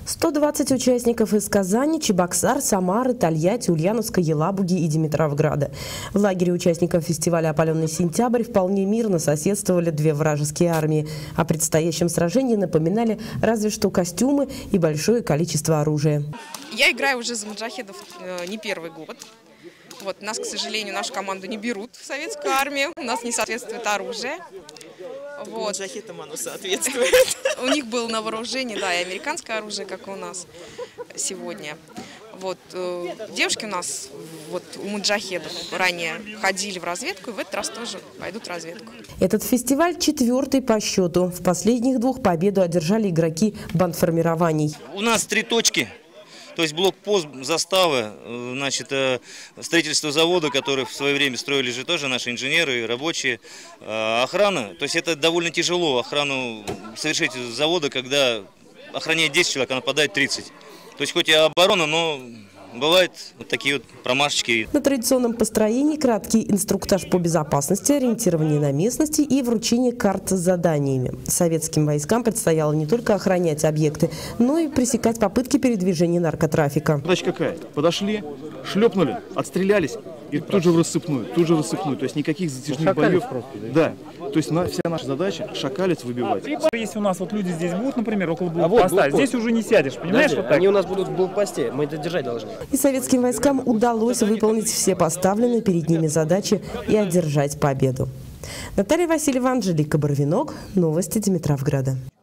120 участников из Казани, Чебоксар, Самары, Тольятти, Ульяновска, Елабуги и Димитровграда. В лагере участников фестиваля «Опаленный сентябрь» вполне мирно соседствовали две вражеские армии. О предстоящем сражении напоминали разве что костюмы и большое количество оружия. Я играю уже за маджахедов не первый год. Нас, к сожалению, нашу команду не берут в советскую армию. У нас не соответствует оружие. Маджахедам оно соответствует. У них было на вооружении, да, и американское оружие, как и у нас сегодня. Девушки у нас у маджахедов ранее ходили в разведку, и в этот раз тоже пойдут в разведку. Этот фестиваль 4-й по счету. В последних двух победу одержали игроки бандформирований. У нас 3 точки. То есть блокпост, заставы, строительство завода, который в свое время строили же тоже наши инженеры, рабочие, охрана. То есть это довольно тяжело охрану совершить с завода, когда охраняет 10 человек, а нападает 30. То есть хоть и оборона, но бывают такие промашечки. На традиционном построении краткий инструктаж по безопасности, ориентирование на местности и вручение карт с заданиями. Советским войскам предстояло не только охранять объекты, но и пресекать попытки передвижения наркотрафика. Задача какая? Подошли, шлепнули, отстрелялись и тут же в рассыпную, То есть никаких затяжных боев. Да. То есть вся наша задача шакалец выбивать. Если у нас люди здесь будут, например, около блокпоста, здесь уже не сядешь, понимаешь? Они у нас будут в блокпосте, мы это держать должны. И советским войскам удалось выполнить все поставленные перед ними задачи и одержать победу. Наталья Васильева, Анжелика Барвинок. Новости Димитровграда.